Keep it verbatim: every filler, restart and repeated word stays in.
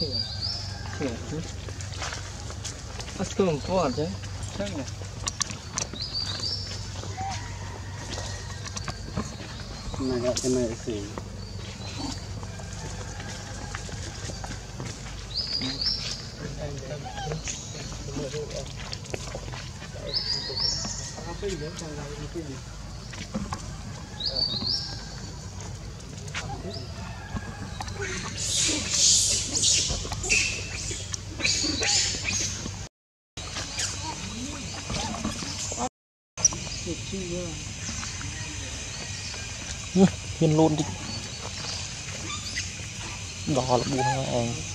Astu Angkor chứ. Chắc này. Này gọi cái này xỉ. Hiên luôn đi. Đó là buồn anh.